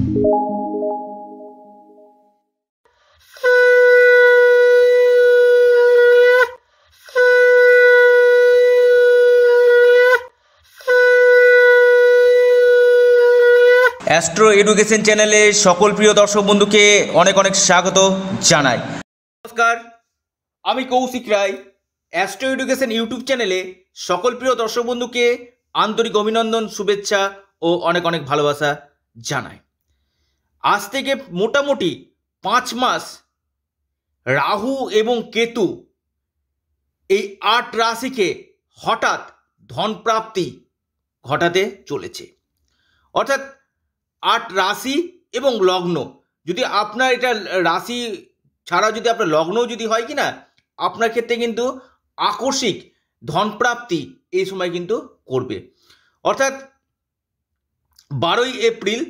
Astro education চ্যানেলে সকল প্রিয় দর্শক বন্ধুকে অনেক অনেক স্বাগত জানাই। নমস্কার, আমি Koushik Roy. Astro Education YouTube চ্যানেলে সকল প্রিয় দর্শক বন্ধুকে আন্তরিক অভিনন্দন, শুভেচ্ছা ও অনেক অনেক ভালোবাসা জানাই। আজ থেকে মোটামুটি 5 মাস রাহু এবং কেতু এই 8 রাশিকে হঠাৎ ধনপ্রাপ্তি ঘটাতে চলেছে। অর্থাৎ 8 রাশি এবং লগ্ন, যদি আপনার এটা রাশি ছাড়া যদি আপনার লগ্নও যদি হয় কি না, আপনার ক্ষেত্রে কিন্তু আকস্মিক ধনপ্রাপ্তি এই সময় কিন্তু করবে। অর্থাৎ 12ই এপ্রিল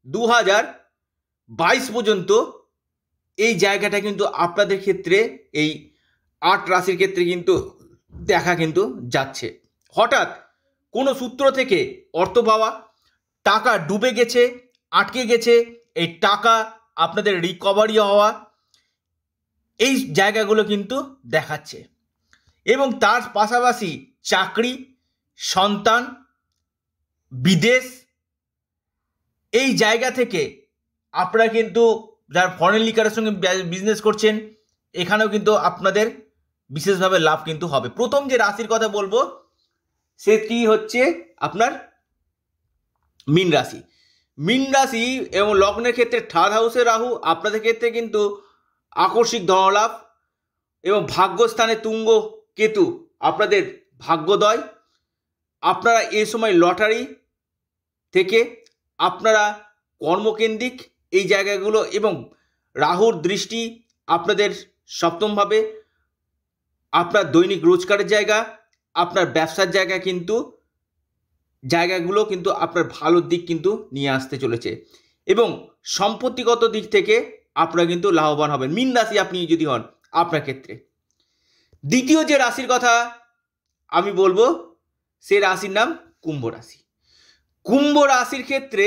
2022 পর্যন্ত এই জায়গাটা কিন্তু আপনাদের ক্ষেত্রে এই 8 রাশির ক্ষেত্রে কিন্তু দেখা কিন্তু যাচ্ছে। হঠাৎ কোনো সূত্র থেকে অর্থ পাওয়া, টাকা ডুবে গেছে, আটকে গেছে, এই টাকা আপনাদের রিকভারি হওয়া, এই জায়গাগুলো কিন্তু দেখাচ্ছে। এবং তার পাশাপাশি চাকরি, সন্তান, বিদেশ, এই জায়গা থেকে আপনারা কিন্তু যারা ফরেন লিকারের সঙ্গে বিজনেস করছেন, এখানেও কিন্তু আপনাদের বিশেষভাবে লাভ কিন্তু হবে। প্রথম যে রাশির কথা বলবো সেটি হচ্ছে আপনার মীন রাশি। মীন রাশি এবং লগ্নের ক্ষেত্রে 3rd হাউসে রাহু, আপনাদের ক্ষেত্রে কিন্তু আকস্মিক ধনলাভ এবং ভাগ্যস্থানে তুঙ্গ কেতু আপনাদের ভাগ্যোদয়। আপনারা এই সময় লটারি থেকে আপনারা কর্মকেন্দ্রিক এই জায়গাগুলো, এবং রাহুর দৃষ্টি আপনাদের সপ্তমভাবে, আপনার দৈনিক রোজগারের জায়গা, আপনার ব্যবসার জায়গা কিন্তু জায়গাগুলো কিন্তু আপনার ভালো দিক কিন্তু নিয়ে আসতে চলেছে। এবং সম্পত্তিগত দিক থেকে আপনারা কিন্তু লাভবান হবেন মীন রাশি আপনি যদি হন আপনার ক্ষেত্রে। দ্বিতীয় যে রাশির কথা আমি বলবো সে রাশির নাম কুম্ভ রাশি। কুম্ভ রাশির ক্ষেত্রে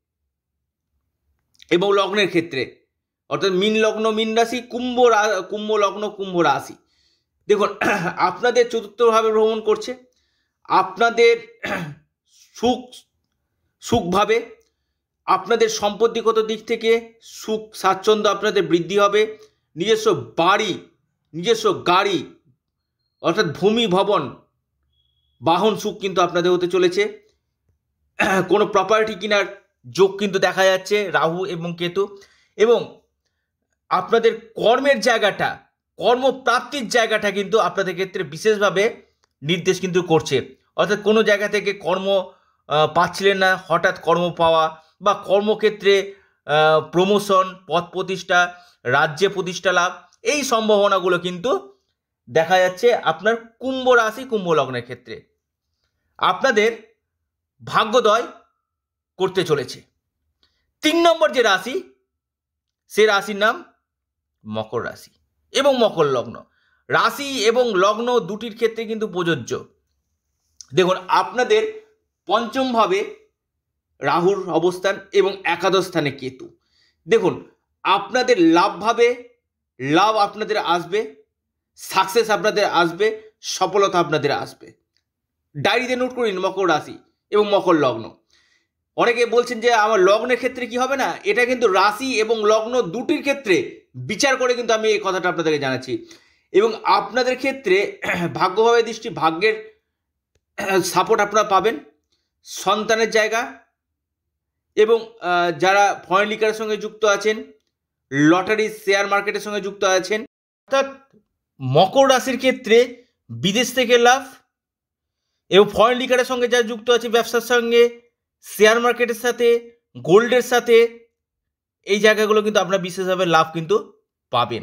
এবং লগ্নের ক্ষেত্রে, অর্থাৎ মীন লগ্ন মীন রাশি, কুম্ভ লগ্ন কুম্ভ রাশি। দেখুন, আপনাদের চতুর্থভাবে ভ্রমণ করছে, আপনাদের সুখভাবে, আপনাদের সম্পত্তিগত দিক থেকে সুখ স্বাচ্ছন্দ্য আপনাদের বৃদ্ধি হবে। নিজস্ব বাড়ি, নিজস্ব গাড়ি, অর্থাৎ ভূমি, ভবন, বাহন সুখ কিন্তু আপনাদের হতে চলেছে। কোনো প্রপার্টি কেনার যোগ কিন্তু দেখা যাচ্ছে রাহু এবং কেতু। এবং আপনাদের কর্মের জায়গাটা, কর্মপ্রাপ্তির জায়গাটা কিন্তু আপনাদের ক্ষেত্রে বিশেষভাবে নির্দেশ কিন্তু করছে। অর্থাৎ কোনো জায়গা থেকে কর্ম পাচ্ছিলেন না, হঠাৎ কর্ম পাওয়া, বা কর্মক্ষেত্রে প্রমোশন, পদ প্রতিষ্ঠা, রাজ্যে প্রতিষ্ঠা লাভ, এই সম্ভাবনাগুলো কিন্তু দেখা যাচ্ছে আপনার কুম্ভ রাশি কুম্ভ লগ্নের ক্ষেত্রে। আপনাদের ভাগ্যোদয় করতে চলেছে। 3 নম্বর যে রাশি, সে রাশির নাম মকর রাশি এবং মকর লগ্ন। রাশি এবং লগ্ন দুটির ক্ষেত্রে কিন্তু প্রযোজ্য। দেখুন, আপনাদের পঞ্চমভাবে রাহুর অবস্থান এবং একাদশ স্থানে কেতু। দেখুন, আপনাদের লাভভাবে লাভ আপনাদের আসবে, সাকসেস আপনাদের আসবে, সফলতা আপনাদের আসবে। ডায়েরিতে নোট করুন মকর রাশি এবং মকর লগ্ন। অনেকে বলছেন যে আমার লগ্নের ক্ষেত্রে কি হবে না, এটা কিন্তু রাশি এবং লগ্ন দুটির ক্ষেত্রে বিচার করে কিন্তু আমি এই কথাটা আপনাদেরকে জানাচ্ছি। এবং আপনাদের ক্ষেত্রে ভাগ্যভাবে দৃষ্টি, ভাগ্যের সাপোর্ট আপনারা পাবেন, সন্তানের জায়গা, এবং যারা ফরেন লিকারের সঙ্গে যুক্ত আছেন, লটারি শেয়ার মার্কেটের সঙ্গে যুক্ত আছেন, অর্থাৎ মকর রাশির ক্ষেত্রে বিদেশ থেকে লাভ, এবং ফরেন লিকারের সঙ্গে যারা যুক্ত আছে ব্যবসার সঙ্গে, শেয়ার মার্কেটের সাথে, গোল্ডের সাথে, এই জায়গাগুলো কিন্তু আপনারা বিশেষভাবে লাভ কিন্তু পাবেন।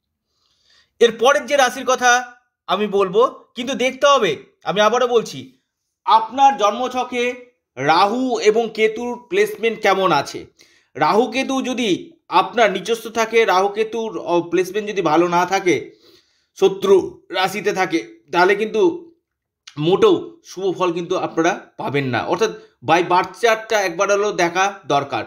এর পরের যে রাশির কথা আমি বলবো, কিন্তু দেখতে হবে, আমি আবারও বলছি, আপনার জন্মছকে রাহু এবং কেতুর প্লেসমেন্ট কেমন আছে। রাহু কেতু যদি আপনার নিজস্ব থাকে, রাহু কেতুর প্লেসমেন্ট যদি ভালো না থাকে, শত্রু রাশিতে থাকে, তাহলে কিন্তু মোটেও শুভ ফল কিন্তু আপনারা পাবেন না। অর্থাৎ বাই বার্থ চার্টটা একবার হলেও দেখা দরকার।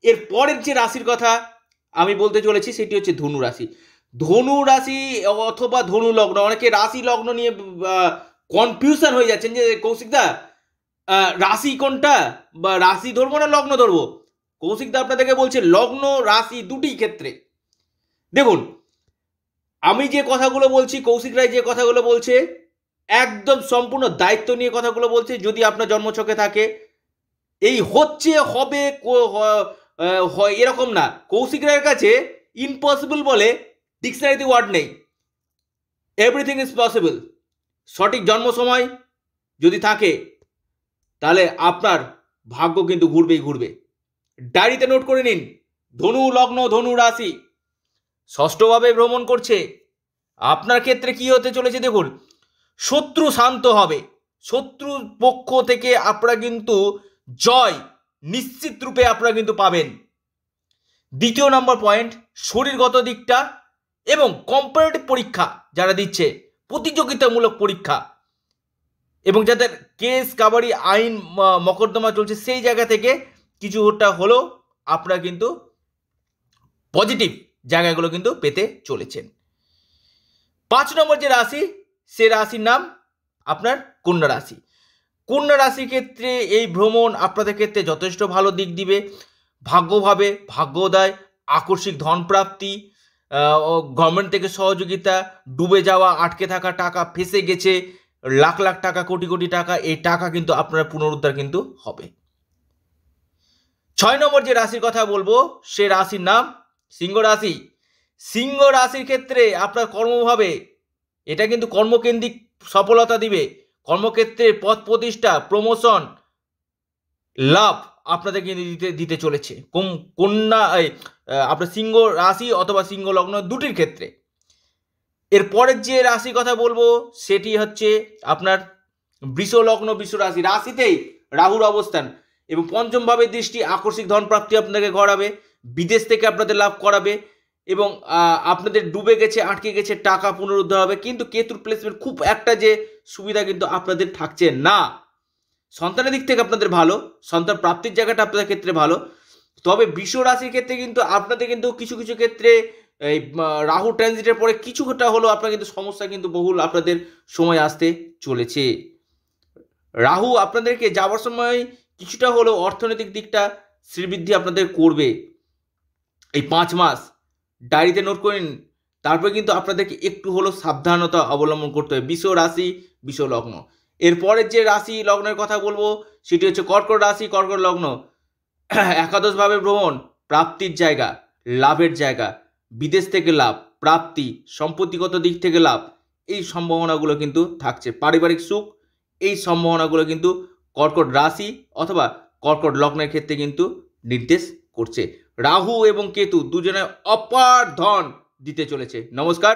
এর পরের যে রাশির কথা আমি বলতে চলেছি সেটি হচ্ছে ধনু রাশি। ধনু রাশি অথবা ধনু লগ্ন, অনেকে রাশি লগ্ন নিয়ে কনফিউশন হয়ে যাচ্ছেন যে কৌশিকদা রাশি কোনটা, বা রাশি ধরবো না লগ্ন ধরবো। কৌশিকদা আপনাদেরকে বলছে লগ্ন রাশি দুটি ক্ষেত্রে। দেখুন, আমি যে কথাগুলো বলছি, কৌশিক রায় যে কথাগুলো বলছে, একদম সম্পূর্ণ দায়িত্ব নিয়ে কথাগুলো বলছে। যদি আপনার জন্মছকে থাকে, এই হচ্ছে হবে এরকম না। কৌশিক রায়ের কাছে ইম্পসিবল বলে ডিকশনারিতে ওয়ার্ড নেই। Everything is possible. সঠিক জন্ম সময় যদি থাকে তাহলে আপনার ভাগ্য কিন্তু ঘুরবেই ঘুরবে। ডায়েরিতে নোট করে নিন, ধনু লগ্ন ধনু রাশি ষষ্ঠভাবে ভ্রমণ করছে। আপনার ক্ষেত্রে কি হতে চলেছে দেখুন, শত্রু শান্ত হবে, শত্রুর পক্ষ থেকে আপনারা কিন্তু জয় নিশ্চিত রূপে আপনারা কিন্তু পাবেন। দ্বিতীয় নম্বর পয়েন্ট, শরীরগত দিকটা এবং কম্পারেটিভ পরীক্ষা যারা দিচ্ছে, প্রতিযোগিতামূলক পরীক্ষা, এবং যাদের কেস কাবাডি আইন মকদ্দমা চলছে, সেই জায়গা থেকে কিছুটা হলেও আপনারা কিন্তু পজিটিভ জায়গাগুলো কিন্তু পেতে চলেছেন। 5 নম্বর যে রাশি, সে রাশির নাম আপনার কন্যা রাশি। কন্যা রাশির ক্ষেত্রে এই ভ্রমণ আপনাদের ক্ষেত্রে যথেষ্ট ভালো দিক দিবে। ভাগ্যভাবে ভাগ্যোদয়, আকস্মিক ধন প্রাপ্তি, গভর্নমেন্ট থেকে সহযোগিতা, ডুবে যাওয়া আটকে থাকা টাকা, ফেসে গেছে লাখ লাখ টাকা, কোটি কোটি টাকা, এই টাকা কিন্তু আপনার পুনরুদ্ধার কিন্তু হবে। 6 নম্বর যে রাশির কথা বলবো, সে রাশির নাম সিংহ রাশি। সিংহ রাশির ক্ষেত্রে আপনার কর্মভাবে এটা কিন্তু কর্মকেন্দ্রিক সফলতা দিবে। কর্মক্ষেত্রে পদ প্রতিষ্ঠা, প্রমোশন, লাভ আপনাদের কিন্তু দিতে চলেছে কন্যা আপনার সিংহ রাশি অথবা সিংহ লগ্ন দুটির ক্ষেত্রে। এরপরের যে রাশির কথা বলবো সেটি হচ্ছে আপনার বৃষ লগ্ন বৃষ রাশি। রাশিতেই রাহুর অবস্থান এবং পঞ্চম ভাবের দৃষ্টি আকস্মিক ধন প্রাপ্তি আপনাকে করাবে, বিদেশ থেকে আপনাদের লাভ করাবে, এবং আপনাদের ডুবে গেছে আটকে গেছে টাকা পুনরুদ্ধার হবে। কিন্তু কেতুর প্লেসমেন্ট খুব একটা যে সুবিধা কিন্তু আপনাদের থাকছে না। সন্তানের দিক থেকে আপনাদের ভালো, সন্তান প্রাপ্তির জায়গাটা আপনাদের ক্ষেত্রে ভালো। তবে বৃষ রাশির ক্ষেত্রে কিন্তু আপনাদের কিন্তু কিছু কিছু ক্ষেত্রে এই রাহু ট্রানজিটের পরে কিছুটা হলেও আপনার কিন্তু সমস্যা কিন্তু বহুল আপনাদের সময় আসতে চলেছে। রাহু আপনাদেরকে যাওয়ার সময় কিছুটা হলেও অর্থনৈতিক দিকটা শ্রীবৃদ্ধি আপনাদের করবে এই 5 মাস। ডায়েরিতে নোট করে নিন। তারপরে কিন্তু আপনাদেরকে একটু হলেও সাবধানতা অবলম্বন করতে হবে। বৃষ রাশি বৃষ লগ্ন। এরপরের যে রাশি লগ্নের কথা বলবো সেটি হচ্ছে কর্কট রাশি কর্কট লগ্ন। একাদশভাবে ভ্রমণ, প্রাপ্তির জায়গা, লাভের জায়গা, বিদেশ থেকে লাভ, প্রাপ্তি, সম্পত্তিগত দিক থেকে লাভ, এই সম্ভাবনাগুলো কিন্তু থাকছে। পারিবারিক সুখ, এই সম্ভাবনাগুলো কিন্তু কর্কট রাশি অথবা কর্কট লগ্নের ক্ষেত্রে কিন্তু নির্দেশ করছে। রাহু এবং কেতু দুজনে অপার ধন দিতে চলেছে। নমস্কার।